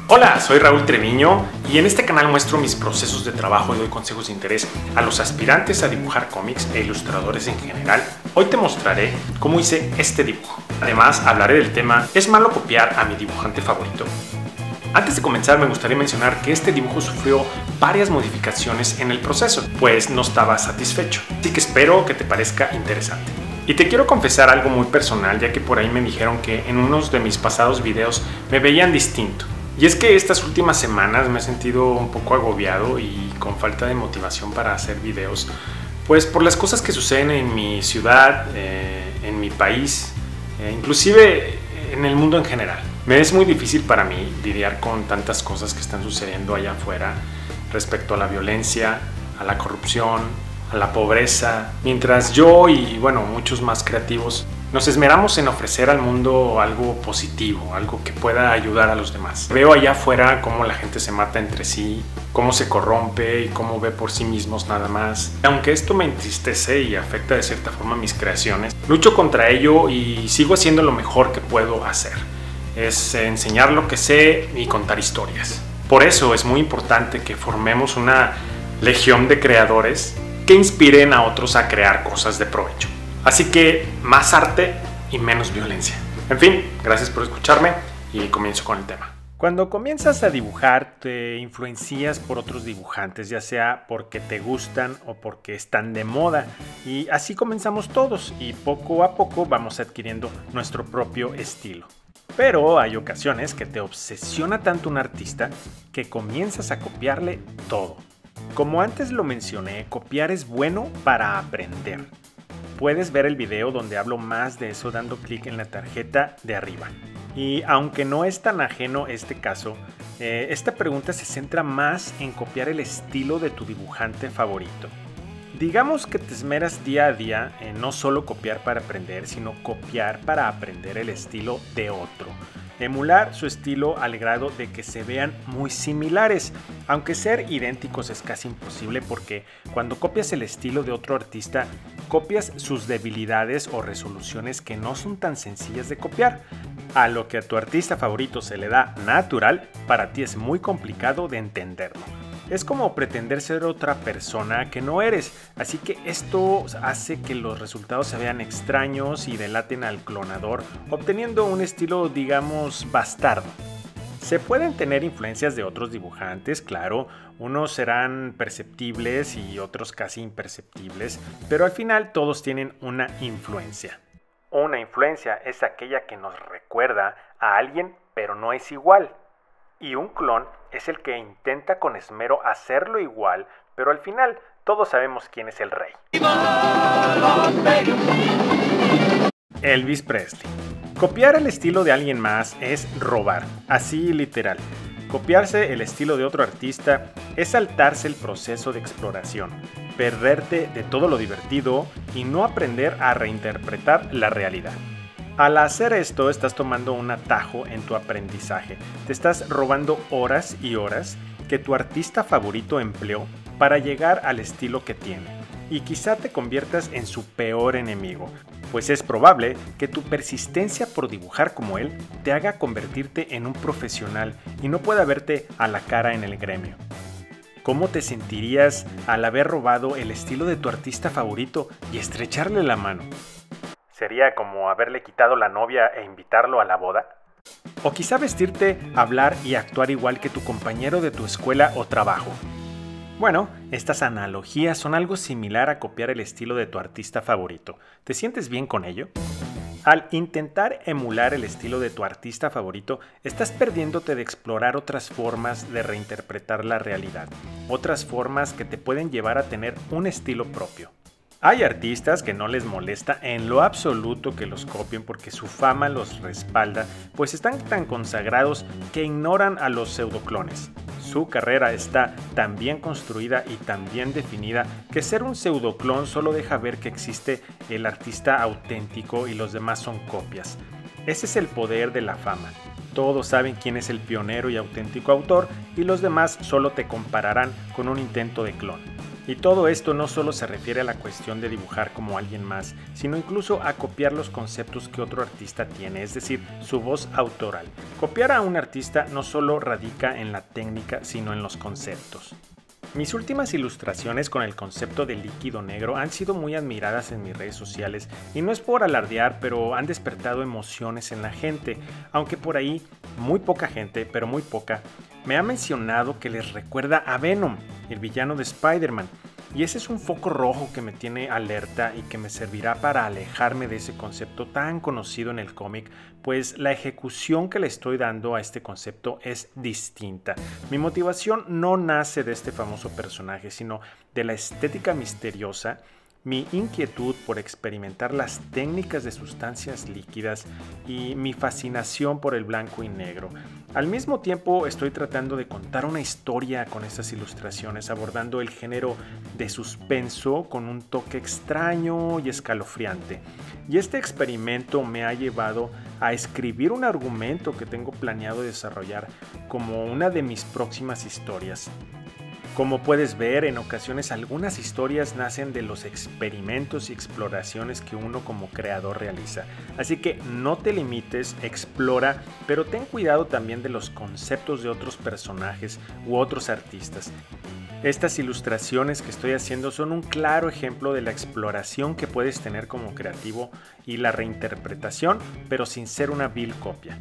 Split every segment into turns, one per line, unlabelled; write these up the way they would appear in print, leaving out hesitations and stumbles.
Hola, soy Raúl Treviño y en este canal muestro mis procesos de trabajo y doy consejos de interés a los aspirantes a dibujar cómics e ilustradores en general. Hoy te mostraré cómo hice este dibujo. Además, hablaré del tema ¿es malo copiar a mi dibujante favorito? Antes de comenzar me gustaría mencionar que este dibujo sufrió varias modificaciones en el proceso, pues no estaba satisfecho, así que espero que te parezca interesante. Y te quiero confesar algo muy personal, ya que por ahí me dijeron que en unos de mis pasados videos me veían distinto. Y es que estas últimas semanas me he sentido un poco agobiado y con falta de motivación para hacer videos, pues por las cosas que suceden en mi ciudad, en mi país, inclusive en el mundo en general. Me es muy difícil para mí lidiar con tantas cosas que están sucediendo allá afuera respecto a la violencia, a la corrupción, a la pobreza, mientras yo y muchos más creativos nos esmeramos en ofrecer al mundo algo positivo, algo que pueda ayudar a los demás. Veo allá afuera cómo la gente se mata entre sí, cómo se corrompe y cómo ve por sí mismos nada más. Aunque esto me entristece y afecta de cierta forma mis creaciones, lucho contra ello y sigo haciendo lo mejor que puedo hacer. Es enseñar lo que sé y contar historias. Por eso es muy importante que formemos una legión de creadores que inspiren a otros a crear cosas de provecho. Así que más arte y menos violencia. En fin, gracias por escucharme y comienzo con el tema. Cuando comienzas a dibujar, te influencias por otros dibujantes, ya sea porque te gustan o porque están de moda. Y así comenzamos todos y poco a poco vamos adquiriendo nuestro propio estilo. Pero hay ocasiones que te obsesiona tanto un artista que comienzas a copiarle todo. Como antes lo mencioné, copiar es bueno para aprender. Puedes ver el video donde hablo más de eso dando clic en la tarjeta de arriba. Y aunque no es tan ajeno este caso, esta pregunta se centra más en copiar el estilo de tu dibujante favorito. Digamos que te esmeras día a día en no solo copiar para aprender, sino copiar para aprender el estilo de otro. Emular su estilo al grado de que se vean muy similares, aunque ser idénticos es casi imposible porque cuando copias el estilo de otro artista, copias sus debilidades o resoluciones que no son tan sencillas de copiar. A lo que a tu artista favorito se le da natural, para ti es muy complicado de entenderlo. Es como pretender ser otra persona que no eres, así que esto hace que los resultados se vean extraños y delaten al clonador, obteniendo un estilo, digamos, bastardo. Se pueden tener influencias de otros dibujantes, claro, unos serán perceptibles y otros casi imperceptibles, pero al final todos tienen una influencia. Una influencia es aquella que nos recuerda a alguien, pero no es igual. Y un clon es el que intenta con esmero hacerlo igual, pero al final todos sabemos quién es el rey. Elvis Presley. Copiar el estilo de alguien más es robar, así literal. Copiarse el estilo de otro artista es saltarse el proceso de exploración, perderte de todo lo divertido y no aprender a reinterpretar la realidad. Al hacer esto, estás tomando un atajo en tu aprendizaje. Te estás robando horas y horas que tu artista favorito empleó para llegar al estilo que tiene. Y quizá te conviertas en su peor enemigo, pues es probable que tu persistencia por dibujar como él te haga convertirte en un profesional y no pueda verte a la cara en el gremio. ¿Cómo te sentirías al haber robado el estilo de tu artista favorito y estrecharle la mano? ¿Sería como haberle quitado la novia e invitarlo a la boda? O quizá vestirte, hablar y actuar igual que tu compañero de tu escuela o trabajo. Bueno, estas analogías son algo similar a copiar el estilo de tu artista favorito. ¿Te sientes bien con ello? Al intentar emular el estilo de tu artista favorito, estás perdiéndote de explorar otras formas de reinterpretar la realidad, otras formas que te pueden llevar a tener un estilo propio. Hay artistas que no les molesta en lo absoluto que los copien porque su fama los respalda, pues están tan consagrados que ignoran a los pseudoclones. Su carrera está tan bien construida y tan bien definida que ser un pseudoclon solo deja ver que existe el artista auténtico y los demás son copias. Ese es el poder de la fama. Todos saben quién es el pionero y auténtico autor y los demás solo te compararán con un intento de clon. Y todo esto no solo se refiere a la cuestión de dibujar como alguien más, sino incluso a copiar los conceptos que otro artista tiene, es decir, su voz autoral. Copiar a un artista no solo radica en la técnica, sino en los conceptos. Mis últimas ilustraciones con el concepto de líquido negro han sido muy admiradas en mis redes sociales y no es por alardear, pero han despertado emociones en la gente, aunque por ahí muy poca gente, pero muy poca, me ha mencionado que les recuerda a Venom, el villano de Spider-Man, y ese es un foco rojo que me tiene alerta y que me servirá para alejarme de ese concepto tan conocido en el cómic, pues la ejecución que le estoy dando a este concepto es distinta. Mi motivación no nace de este famoso personaje, sino de la estética misteriosa, mi inquietud por experimentar las técnicas de sustancias líquidas y mi fascinación por el blanco y negro. Al mismo tiempo estoy tratando de contar una historia con estas ilustraciones, abordando el género de suspenso con un toque extraño y escalofriante. Y este experimento me ha llevado a escribir un argumento que tengo planeado desarrollar como una de mis próximas historias. Como puedes ver, en ocasiones algunas historias nacen de los experimentos y exploraciones que uno como creador realiza. Así que no te limites, explora, pero ten cuidado también de los conceptos de otros personajes u otros artistas. Estas ilustraciones que estoy haciendo son un claro ejemplo de la exploración que puedes tener como creativo y la reinterpretación, pero sin ser una vil copia.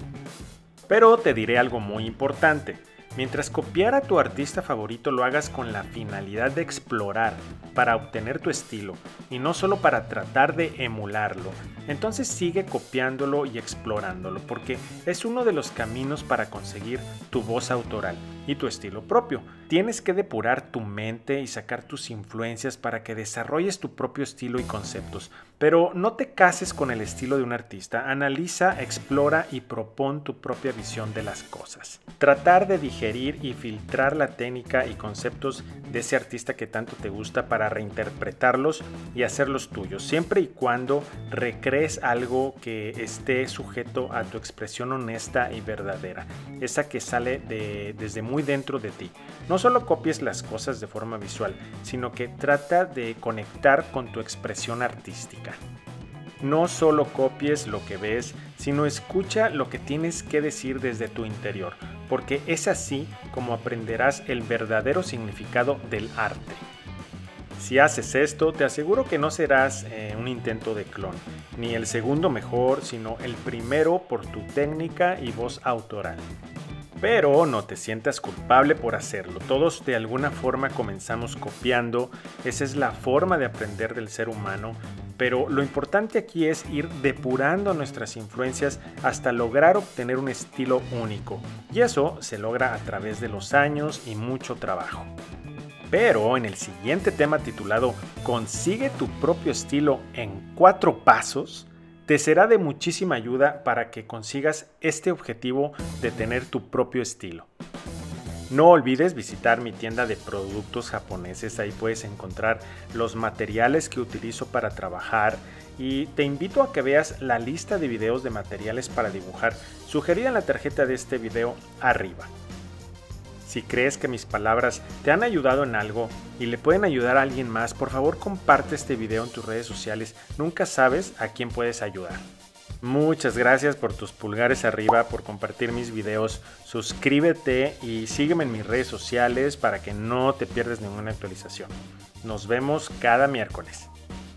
Pero te diré algo muy importante. Mientras copiar a tu artista favorito lo hagas con la finalidad de explorar para obtener tu estilo y no solo para tratar de emularlo, entonces sigue copiándolo y explorándolo porque es uno de los caminos para conseguir tu voz autoral y tu estilo propio. Tienes que depurar tu mente y sacar tus influencias para que desarrolles tu propio estilo y conceptos, pero no te cases con el estilo de un artista. Analiza, explora y propón tu propia visión de las cosas. Tratar de digerir y filtrar la técnica y conceptos de ese artista que tanto te gusta para reinterpretarlos y hacerlos tuyos, siempre y cuando recrees algo que esté sujeto a tu expresión honesta y verdadera, esa que sale desde muy dentro de ti. No solo copies las cosas de forma visual, sino que trata de conectar con tu expresión artística. No solo copies lo que ves, sino escucha lo que tienes que decir desde tu interior, porque es así como aprenderás el verdadero significado del arte. Si haces esto, te aseguro que no serás un intento de clon, ni el segundo mejor, sino el primero por tu técnica y voz autoral. Pero no te sientas culpable por hacerlo. Todos de alguna forma comenzamos copiando. Esa es la forma de aprender del ser humano. Pero lo importante aquí es ir depurando nuestras influencias hasta lograr obtener un estilo único. Y eso se logra a través de los años y mucho trabajo. Pero en el siguiente tema titulado Consigue tu propio estilo en 4 pasos, te será de muchísima ayuda para que consigas este objetivo de tener tu propio estilo. No olvides visitar mi tienda de productos japoneses, ahí puedes encontrar los materiales que utilizo para trabajar y te invito a que veas la lista de videos de materiales para dibujar sugerida en la tarjeta de este video arriba. Si crees que mis palabras te han ayudado en algo y le pueden ayudar a alguien más, por favor comparte este video en tus redes sociales. Nunca sabes a quién puedes ayudar. Muchas gracias por tus pulgares arriba, por compartir mis videos. Suscríbete y sígueme en mis redes sociales para que no te pierdas ninguna actualización. Nos vemos cada miércoles.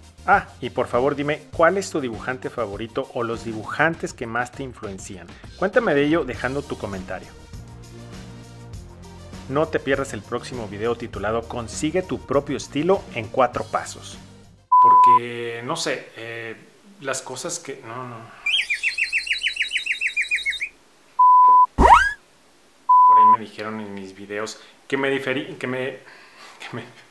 Y por favor dime cuál es tu dibujante favorito o los dibujantes que más te influencian. Cuéntame de ello dejando tu comentario. No te pierdas el próximo video titulado Consigue tu propio estilo en 4 pasos. Porque, no sé, las cosas que... No. Por ahí me dijeron en mis videos que me